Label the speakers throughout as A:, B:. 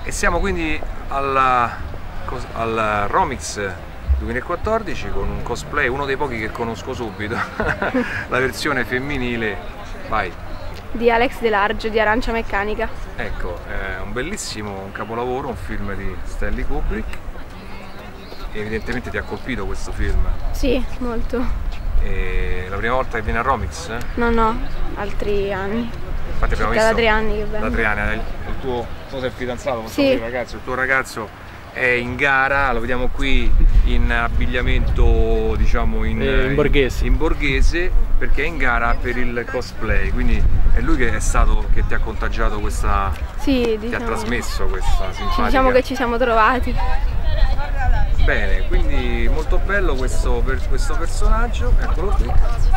A: E siamo quindi al Romix 2014 con un cosplay, uno dei pochi che conosco subito, la versione femminile, vai,
B: di Alex Delarge di Arancia Meccanica.
A: Ecco, è un bellissimo, un capolavoro, un film di Stanley Kubrick. Evidentemente ti ha colpito questo film?
B: Sì, molto.
A: E la prima volta che vieni a Romix?
B: No, altri anni.
A: Infatti abbiamo visto
B: da 3 anni che vengo.
A: Da 3 anni, il tuo sei fidanzato,
B: sì.
A: Il tuo ragazzo è in gara, lo vediamo qui in abbigliamento, diciamo in borghese, perché è in gara per il cosplay, quindi è lui che ti ha contagiato questa,
B: sì,
A: ti ha trasmesso questa simpatia.
B: Diciamo che ci siamo trovati.
A: Bene, quindi molto bello questo personaggio, eccolo qui.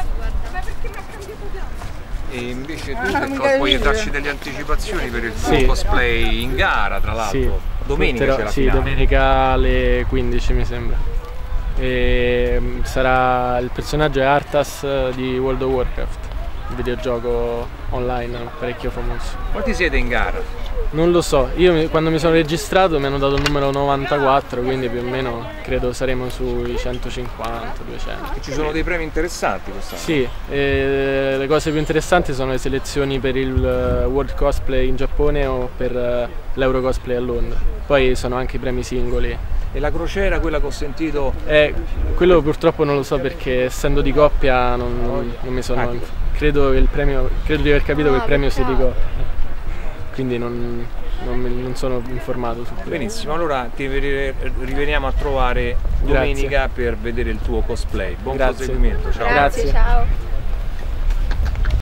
A: E invece tu puoi darci delle anticipazioni per il tuo cosplay in gara, tra l'altro.
C: Sì.
A: Domenica c'è la finale.
C: Domenica alle 15 mi sembra. E sarà il personaggio è Arthas di World of Warcraft, un videogioco online parecchio famoso.
A: Quanti siete in gara?
C: Non lo so, io quando mi sono registrato mi hanno dato il numero 94, quindi più o meno credo saremo sui 150, 200.
A: E ci sono dei premi interessanti quest'anno?
C: Sì, le cose più interessanti sono le selezioni per il World Cosplay in Giappone o per l'Euro Cosplay a Londra. Poi sono anche i premi singoli.
A: E la crociera, quella che ho sentito?
C: Quello purtroppo non lo so perché essendo di coppia non mi sono... Credo di aver capito che il premio sia di coppia. Quindi non sono informato su questo.
A: Benissimo, allora ti riveniamo a trovare domenica per vedere il tuo cosplay. Buon proseguimento, ciao.
B: Grazie, ciao.